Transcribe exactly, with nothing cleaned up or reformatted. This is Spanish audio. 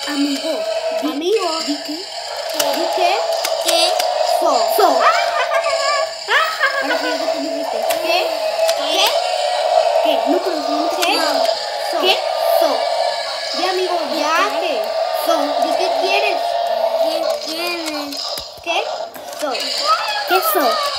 Amigo. Di, Amigo. Di qué. Di qué. ¿Qué? So. So. Ahora sí, ¿qué dijiste? ¿Qué? ¿Qué? ¿Qué? No, pero no ¿qué? No. So. ¿Qué? So. Di amigo, ya ¿Qué? que. So. Di qué quieres. ¿Qué quieres? ¿Qué? So. ¿Qué so?